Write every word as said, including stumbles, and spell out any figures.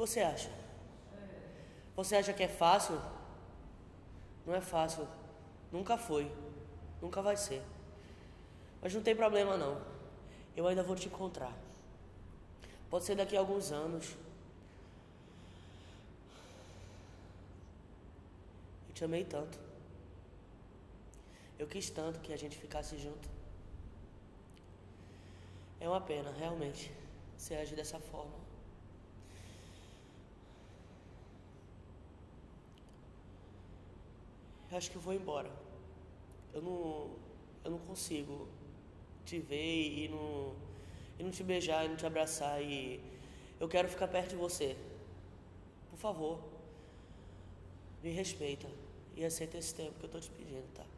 você acha? Você acha que é fácil? Não é fácil. Nunca foi. Nunca vai ser. Mas não tem problema não. Eu ainda vou te encontrar. Pode ser daqui a alguns anos. Eu te amei tanto. Eu quis tanto que a gente ficasse junto. É uma pena, realmente, você agir dessa forma. Eu acho que eu vou embora. Eu não, eu não consigo te ver e não, e não te beijar e não te abraçar e eu quero ficar perto de você. Por favor, me respeita e aceita esse tempo que eu tô te pedindo, tá?